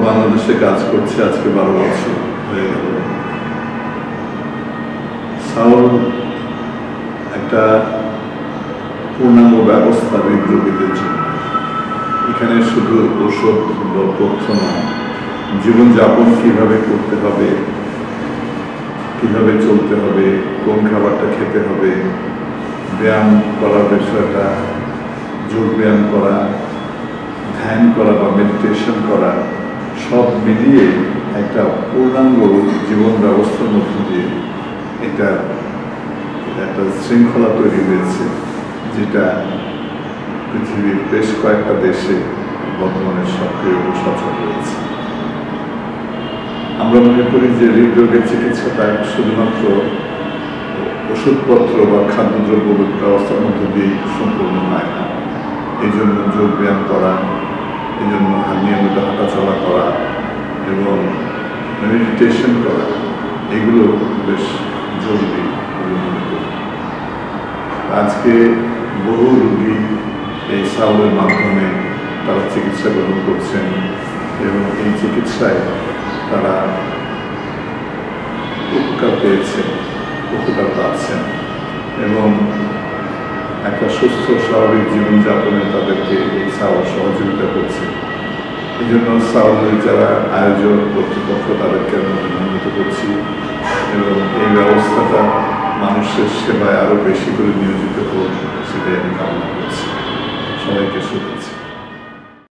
বাংলাদেশে কাজ করছে আজকে 12 বছর হয়ে গেল। সাউল একটা পূর্ণাঙ্গ ব্যবস্থা হৃদরোগীদের জন্য। এখানে শুধু ওষুধ বা তথ্য না, জীবনযাপন কিভাবে করতে হবে, কিভাবে চলতে হবে, কোন খাবারটা খেতে হবে, ব্যায়াম করার বিষয়টা, যোগ ব্যায়াম করা, ধ্যান করা বা মেডিটেশন করা, সব মিলিয়ে একটা পূর্ণাঙ্গ জীবন ব্যবস্থার মধ্য দিয়ে এটা একটা শৃঙ্খলা তৈরি হয়েছে, যেটা পৃথিবীর বেশ কয়েকটা দেশে বর্তমানে সক্রিয় ও সচল রয়েছে। আমরা মনে করি যে হৃদরোগের চিকিৎসাটা শুধুমাত্র ওষুধপত্র বা খাদ্যদ্রব্য ব্যবস্থার মধ্য দিয়েই সম্পূর্ণ হয় না। এই জন্য যোগ ব্যায়াম করা, এই জন্য নিয়মিত হাঁটাচলা করা এবং মেডিটেশন করা, এগুলো বেশ জরুরি বলে মনে করি। আজকে বহু রোগী এই সাউলের মাধ্যমে তারা চিকিৎসা গ্রহণ করছেন এবং এই চিকিৎসায় তারা উপকার পেয়েছেন, উপকার পাচ্ছেন এবং একটা সুস্থ স্বাভাবিক জীবনযাপনে তাদেরকে এই সাউল সহযোগিতা করছে। এই জন্য সাউলের যারা আয়োজক কর্তৃপক্ষ তাদেরকে আমরা অভিনন্দিত করছি এবং এই ব্যবস্থাটা মানুষের সেবায় আরও বেশি করে নিয়োজিত হোক, সেটাই আমি কামনা করছি। সবাইকে শুভেচ্ছা।